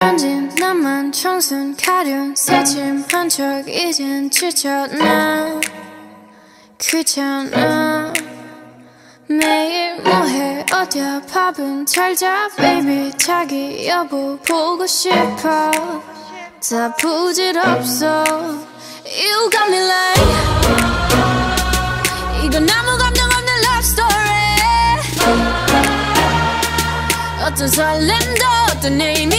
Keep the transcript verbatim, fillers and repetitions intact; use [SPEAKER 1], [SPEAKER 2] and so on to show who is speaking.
[SPEAKER 1] 번진 나만 청순 가련 새침한 척 이젠 지쳤나 귀찮아 매일 뭐해 어디야 밥은 잘자 baby 자기 여보 보고 싶어 다 부질없어 You got me like 이건 아무 감정 없는 love story 어떤 설렘도 어떤 의미